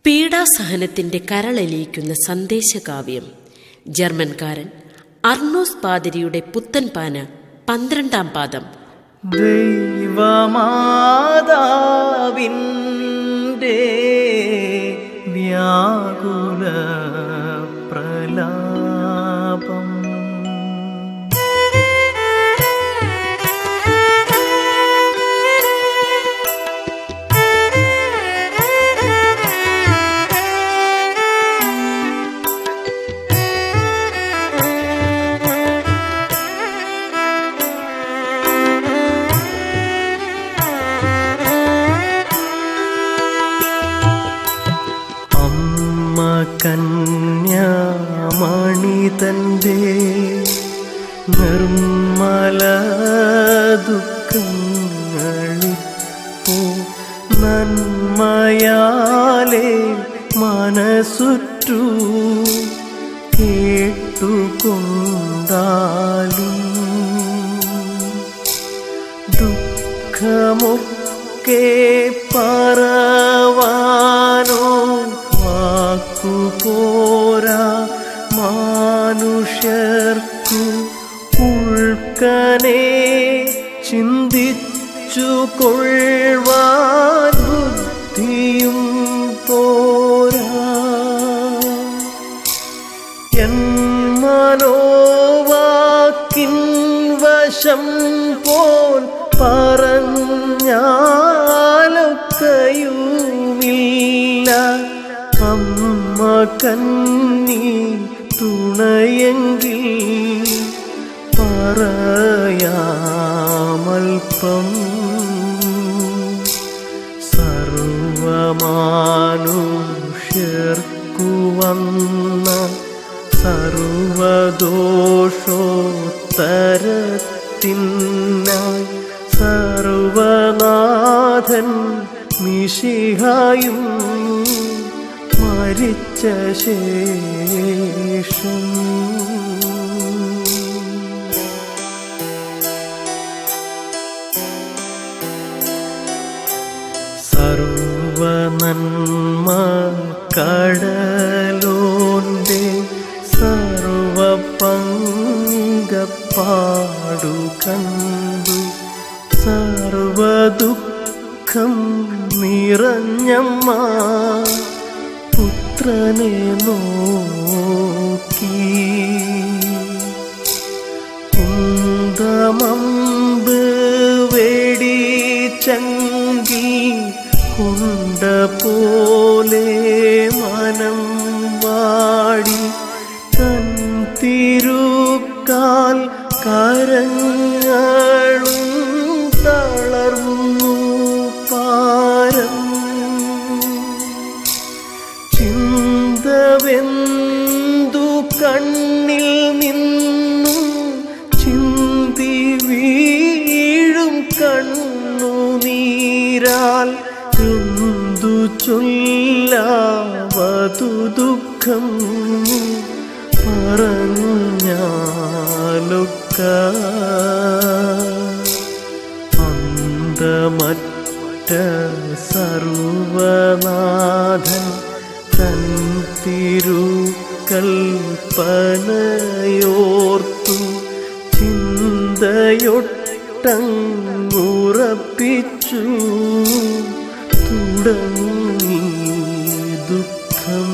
പീഡാസഹനത്തിന്റെ കരളലിയിക്കുന്ന സന്ദേശകാവ്യം. ജർമ്മൻകാരൻ അർണോസ് പാതിരിയുടെ പുത്തൻ പാന 12-ാം പാദം. ദൈവമാതാവിൻ്റെ വ്യാകുല പ്രലാപം. കന്യാമണി തൻ്റെ നിർമ്മല ദുഃഖങ്ങളിപ്പോ നന്മയാലേ മനസ്സുറ്റു കേട്ടുകൊണ്ടാലും ദുഃഖമൊക്കെ പറവാനോ പോരാ മനുഷ്യർക്കു ഉൾക്കനെ ചിന്തിച്ചു കൊള്ളുവാൻ ബുദ്ധിയും പോരാ. എൻ മനോവാക്കിൻ വശം പോൽ പറഞ്ഞാലൊക്കെയുമില്ല അമ്മ കന്നി തുണയെങ്കിൽ പറയാമൽപ്പം. സർവമാനുഷ്യർക്കു വന്ന സർവദോഷോത്തരത്തിനായി സർവനാഥൻ മിശിഹായും മരിച്ച ശേഷം സർവനന്മ കടലോന്റെ സർവപങ്കപ്പാടു കണ്ടു സർവദുഃഖം നിറഞ്ഞമ്മ പുത്രനെ നോക്കി. കുന്തമമ്പ് വെടിച്ചങ്കി കുണ്ട പോലെ മനം വാടി തൻ തിരുക്കാൽ കരങ്ങളും തളർന്നു പാരം. ചിന്തവെന്തു കണ്ണിൽ നിന്നും ചിന്തി വീഴും കണ്ണുനീരാൽ എന്തു ചൊല്ലാവതു ദുഃഖം പറഞ്ഞാലൊക്ക. അന്തമറ്റ സർവനാഥൻ തൻ തിരുകൽപ്പനയോർത്തു ചിന്തയൊട്ടങ്ങുറപ്പിച്ചു തുടങ്ങി ദുഃഖം.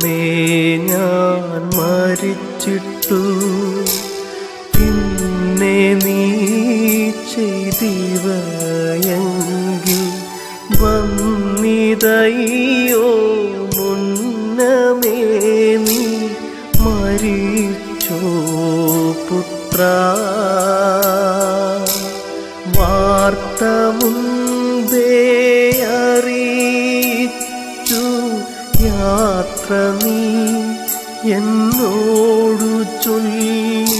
ഞാൻ മരിച്ചിട്ടു പിന്നെ നീ ചെയ്തിവയെങ്കിൽ വന്നിതയോ മുന്നമേ നീ മരിച്ചോ പുത്ര. വാർത്ത മുൻപേ അറിയിച്ചു യാത്ര നീ എന്നോടു ചൊല്ലി.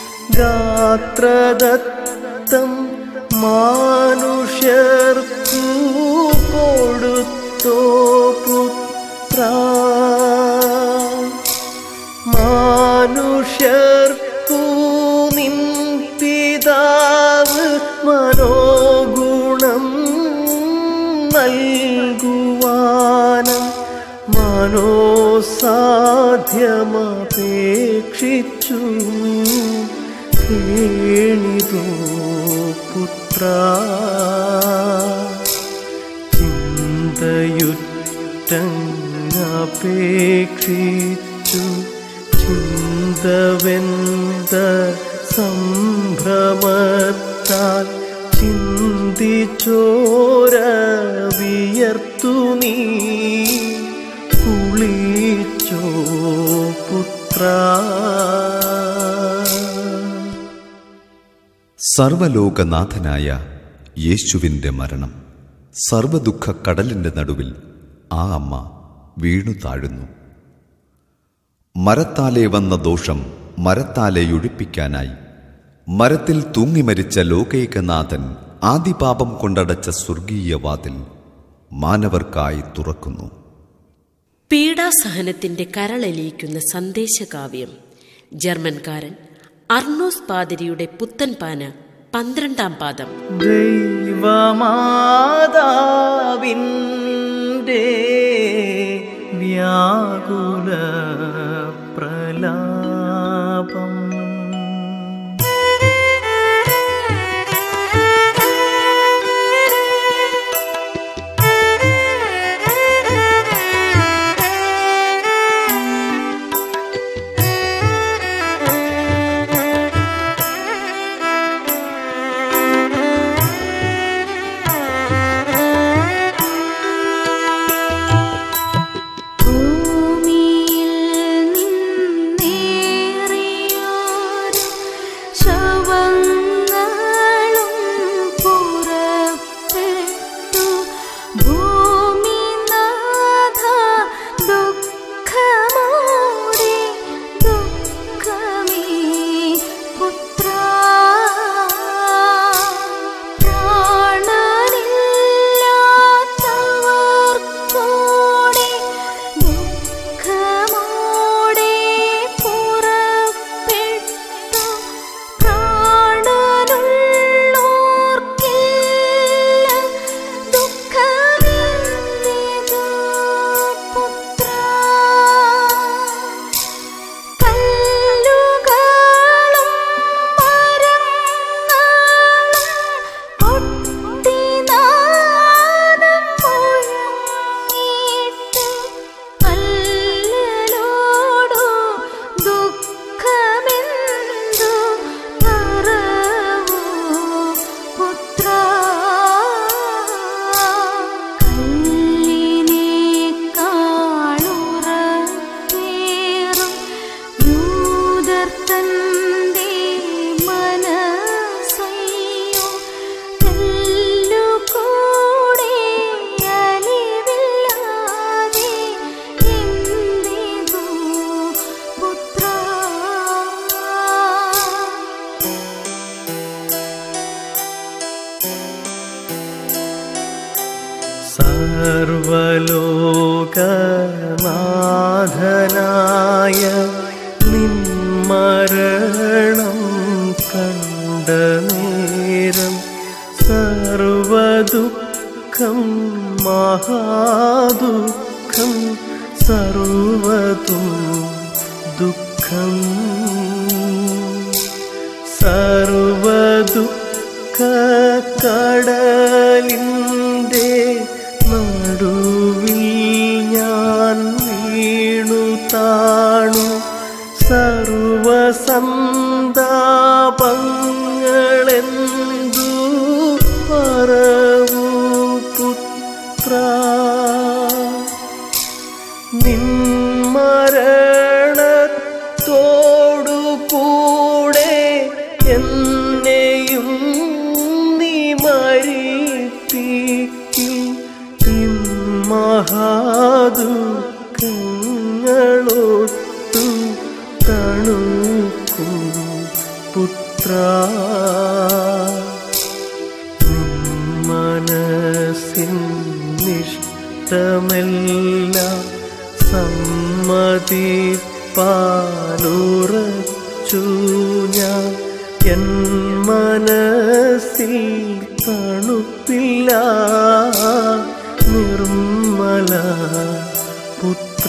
ഗാത്രദത്തം മാനുഷ്യർക്കു കൊടുത്തോ പുത്ര. മാനുഷ്യർക്കു നിൻ പിതാവ് മനോഗുണം നൽകുവാനും മനോസാധ്യമപേക്ഷിച്ചു കേണിതോ പുത്ര. ചിന്തയുറ്റങ്ങപേക്ഷിച്ചു ചിന്തവെന്ത സംഭ്രമത്താൽ ചിന്തിച്ചോര വിയർത്തു നീ കുളിച്ചോ പുത്ര. സർവലോകനാഥനായ യേശുവിൻ്റെ മരണം. സർവദുഃഖ കടലിൻ്റെ നടുവിൽ ആ അമ്മ വീണു താഴുന്നു. മരത്താലെ വന്ന ദോഷം മരത്താലെ ഒഴിപ്പിക്കാനായി മരത്തിൽ തൂങ്ങിമരിച്ച ലോകൈകനാഥൻ ആദിപാപം കൊണ്ടടച്ച സ്വർഗീയ വാതിൽ മാനവർക്കായി തുറക്കുന്നു. പീഡാസഹനത്തിന്റെ കരളലിയിക്കുന്ന സന്ദേശകാവ്യം. ജർമ്മൻകാരൻ അർണോസ് പാതിരിയുടെ പുത്തൻപാന 12-ാം പാദം. ദൈവമാതാവിൻ്റെ വ്യാകുല പ്രലാപം. സർവലോകനാഥനായ നിന്മരണം കണ്ട നേരം സർവദുഃഖം മഹാദുഃഖം സർവതും ദുഃഖം സർവദുഃഖ കടലിൻ്റെ നടുവിൽ ഞാൻ വീണു മഹാദുഃഖങ്ങളൊട്ടു തണുക്കും പുത്ര മനസ്സിൻ നിഷ്ടമെല്ലാം സമ്മതിപ്പാലുറച്ചു ഞാൻ എൻ മനസ്സിൽ തണുപ്പില്ല നിർമ്മല പുത്ര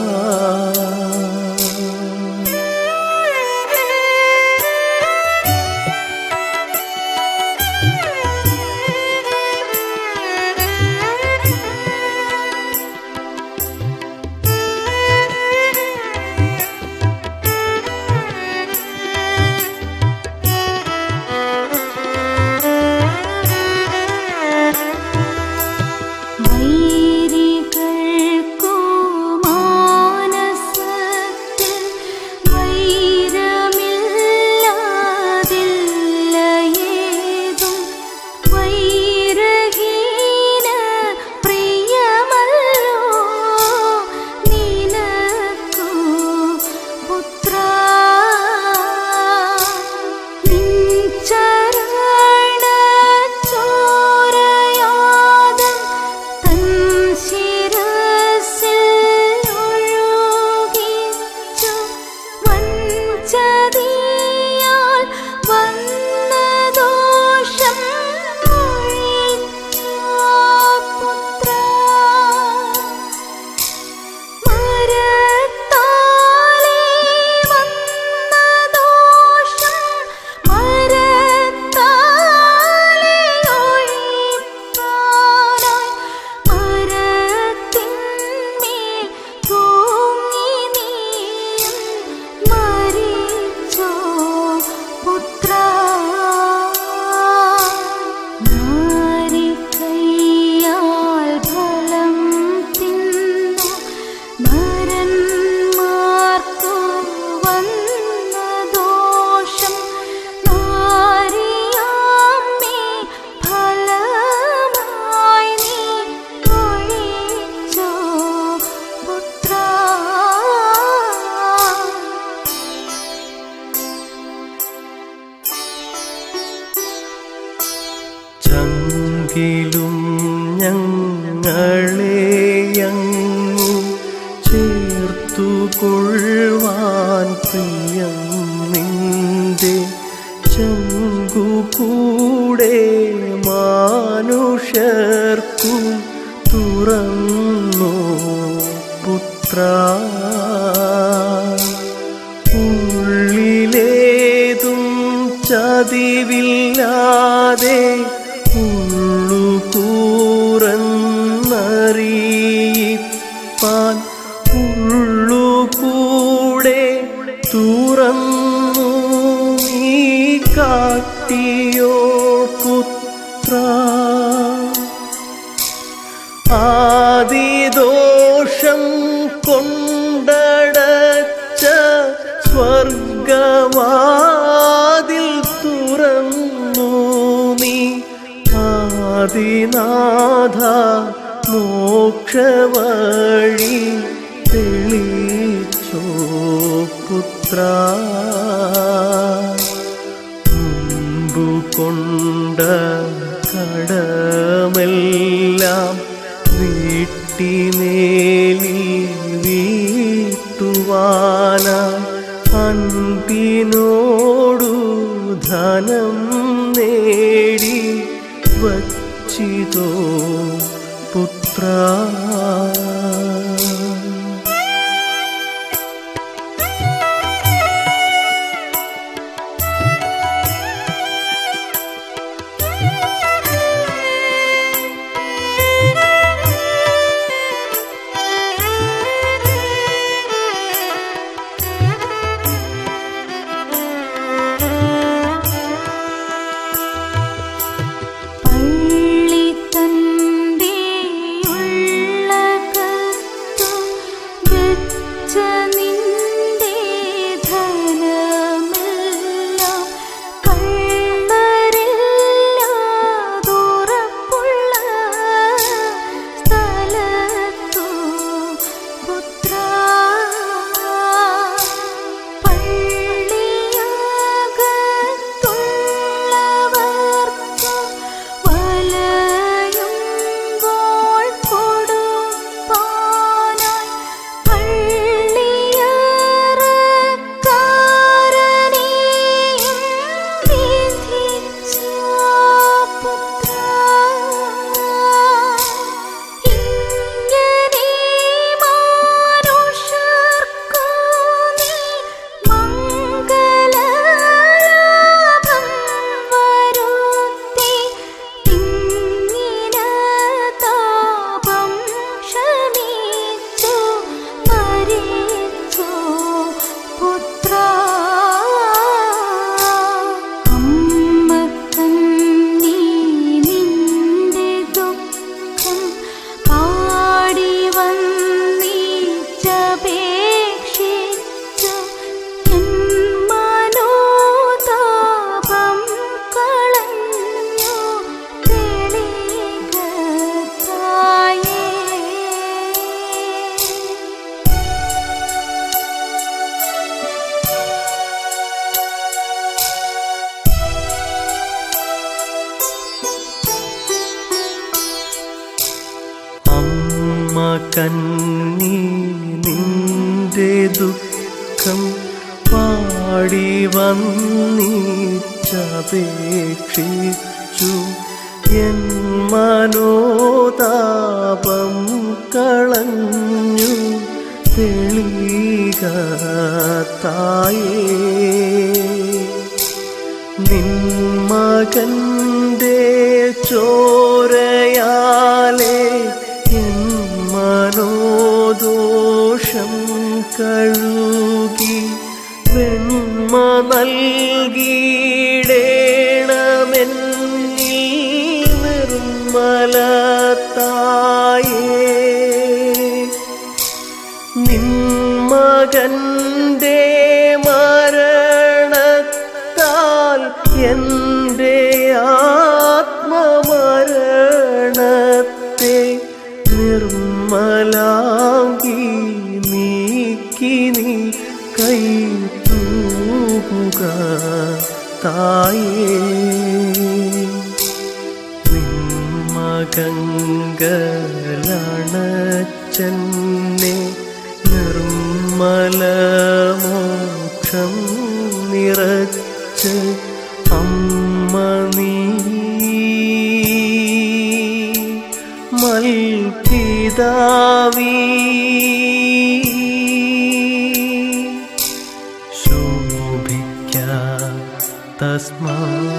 ചങ്കിലും ഞങ്ങളെയങ്ങു ചേർത്തുകൊള്ളുവാൻ പ്രിയം നിന്റെ ചങ്കുകൂടെ മാനുഷർക്കു തുറന്നു പുത്ര ഉള്ളിലേതും ചതിവില്ലാതെ ഉള്ളുകൂറന്നറിയിപ്പാൻ ഉള്ളുകൂടെ തുറന്നു നീ കാട്ടിയോ പുത്ര ആദിദോഷം കൊണ്ടടച്ച സ്വർഗവാതിൽ തുറന്നു നീ ആദിനാഥ മോക്ഷവഴി തെളിച്ചോ പുത്ര മുമ്പു കൊണ്ട കടമെല്ലാം വീട്ടിമേലിൽ വീട്ടുവാനായി അൻപിനോടു ധനം നേടി വച്ചിതോ പുത്ര പള്ളി തന്റെ ഉള്ള കന്നി നിന്റെ ദുഃഖം പാടി വന്നിച്ചപേക്ഷിച്ചു എൻ മനോതാപം കളഞ്ഞു തെളിക തായേ നിൻ മകന്റെ ചോരയാലേ എൻ മനോദോഷം കഴുകി വെണ്മ നൽകിയിടേണമെന്നിൽ നിർമ്മലതായേ നിൻ മകന്റെ മരണത്താൽ എൻ്റെ ആത്മമരണത്തെ നിർമ്മലാംഗി നീക്കി നീ കൈ തൂകുക തായേ നിന്മകങ്കലണച്ചെന്നെ നിർമ്മലമോക്ഷം നിറച്ച് അമ്മ നീ മൽപിതാവീ ശോഭിക്ക തസ്മാ